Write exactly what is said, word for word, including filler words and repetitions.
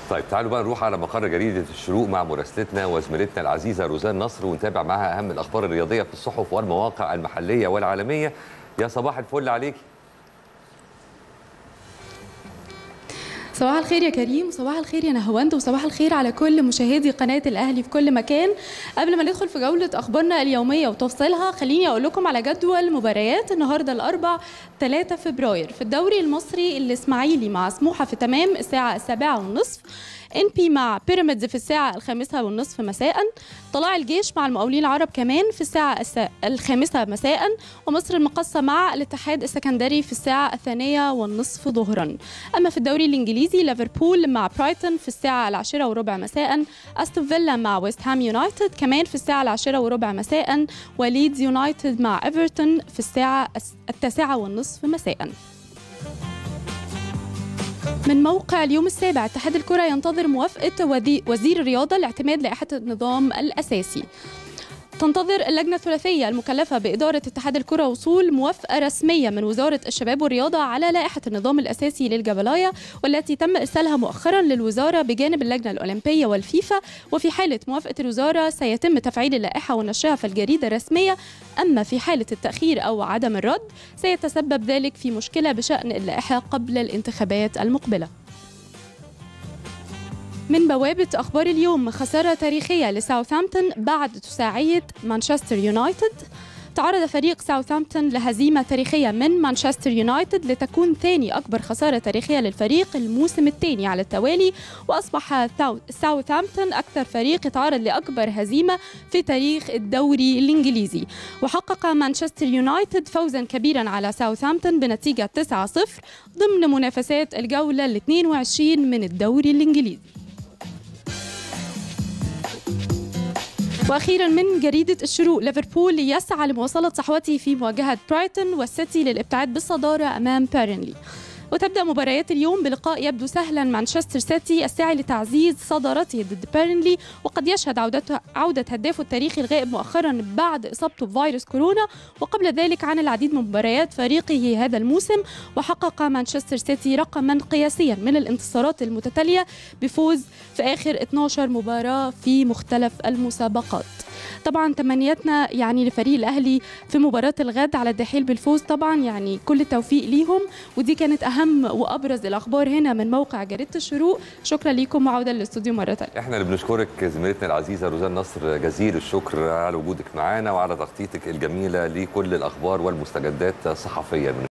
طيب تعالوا بقى نروح على مقر جريدة الشروق مع مراسلتنا وزميلتنا العزيزة روزان نصر ونتابع معاها أهم الأخبار الرياضية في الصحف والمواقع المحلية والعالمية. يا صباح الفل عليكي. صباح الخير يا كريم، وصباح الخير يا نهاوند، وصباح الخير على كل مشاهدي قناة الأهلي في كل مكان. قبل ما ندخل في جولة أخبارنا اليومية وتفصيلها، خليني أقول لكم على جدول مباريات النهاردة الأربع ثلاثة فبراير. في الدوري المصري الإسماعيلي مع سموحة في تمام الساعة السابعة والنصف، إن بي مع بيراميدز في الساعة الخامسة والنصف مساء، طلائع الجيش مع المقاولين العرب كمان في الساعة الخامسة مساء، ومصر المقاصة مع الاتحاد السكندري في الساعة الثانية والنصف ظهرا. أما في الدوري الإنجليزي، ليفربول مع برايتون في الساعة العاشرة وربع مساء، أستون فيلا مع ويست هام يونايتد كمان في الساعة العاشرة وربع مساء، وليدز يونايتد مع إيفرتون في الساعة التاسعة والنصف مساء. من موقع اليوم السابع، اتحاد الكرة ينتظر موافقة وزير الرياضة لاعتماد لائحة النظام الأساسي. تنتظر اللجنة الثلاثية المكلفة بإدارة اتحاد الكرة وصول موافقة رسمية من وزارة الشباب والرياضة على لائحة النظام الأساسي للجبلاية، والتي تم إرسالها مؤخرا للوزارة بجانب اللجنة الأولمبية والفيفا. وفي حالة موافقة الوزارة سيتم تفعيل اللائحة ونشرها في الجريدة الرسمية، أما في حالة التأخير أو عدم الرد سيتسبب ذلك في مشكلة بشأن اللائحة قبل الانتخابات المقبلة. من بوابة أخبار اليوم، خسارة تاريخية لساوثهامبتون بعد تساعية مانشستر يونايتد. تعرض فريق ساوثهامبتون لهزيمة تاريخية من مانشستر يونايتد لتكون ثاني أكبر خسارة تاريخية للفريق الموسم الثاني على التوالي، وأصبح ساوثهامبتون أكثر فريق يتعرض لأكبر هزيمة في تاريخ الدوري الإنجليزي. وحقق مانشستر يونايتد فوزا كبيرا على ساوثهامبتون بنتيجة تسعة صفر ضمن منافسات الجولة الاثنين وعشرين من الدوري الإنجليزي. واخيرا من جريده الشروق، ليفربول يسعى لمواصله صحوته في مواجهه برايتون، والسيتي للابتعاد بالصداره امام بيرنلي. وتبدأ مباريات اليوم بلقاء يبدو سهلا مانشستر سيتي الساعي لتعزيز صدارته ضد بيرنلي، وقد يشهد عودته عودة هدافه التاريخي الغائب مؤخرا بعد إصابته بفيروس كورونا، وقبل ذلك عن العديد من مباريات فريقه هذا الموسم. وحقق مانشستر سيتي رقما قياسيا من الانتصارات المتتالية بفوز في آخر اثناشر مباراة في مختلف المسابقات. طبعا تمنياتنا يعني لفريق الأهلي في مباراة الغد على الدحيل بالفوز، طبعا يعني كل التوفيق ليهم. ودي كانت أهم وأبرز الأخبار هنا من موقع جريدة الشروق. شكرا لكم وعودة للاستوديو مرة ثانية. احنا اللي بنشكرك زميلتنا العزيزة روزان نصر، جزيل الشكر على وجودك معانا وعلى تغطيتك الجميلة لكل الأخبار والمستجدات الصحفية.